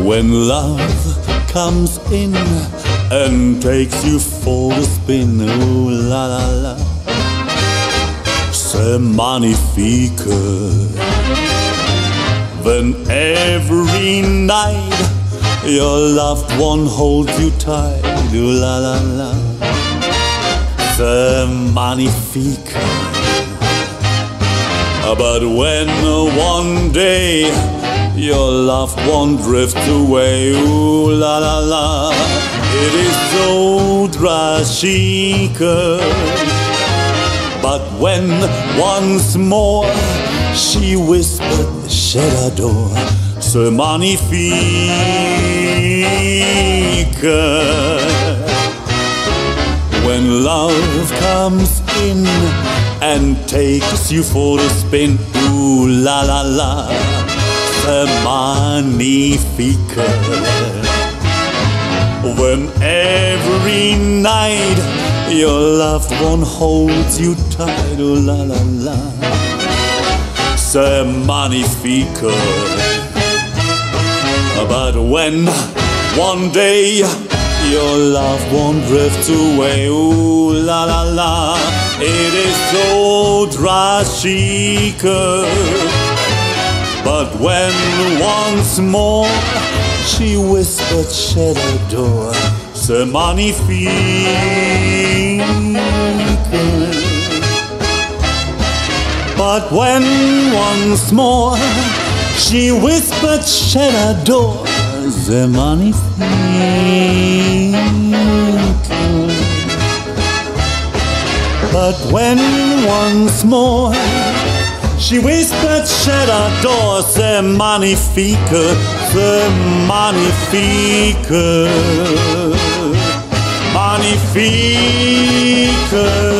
When love comes in and takes you for a spin, ooh la la la, c'est magnifique. When every night your loved one holds you tight, ooh la la la, c'est magnifique. But when one day your loved one drifts away, ooh la la la, it is so tragique. But when once more she whispered, je l'adore, c'est magnifique. When love comes in and takes you for a spin, ooh la la la, c'est magnifique. When every night your loved one holds you tight, ooh la la la, c'est magnifique. But when one day your loved one drifts away, ooh la la la, it is so tragique. But when once more she whispered, je l'adore, c'est magnifique. But when once more she whispered, je l'adore, c'est magnifique. But when once more she whispered, je l'adore, c'est magnifique, c'est magnifique, magnifique.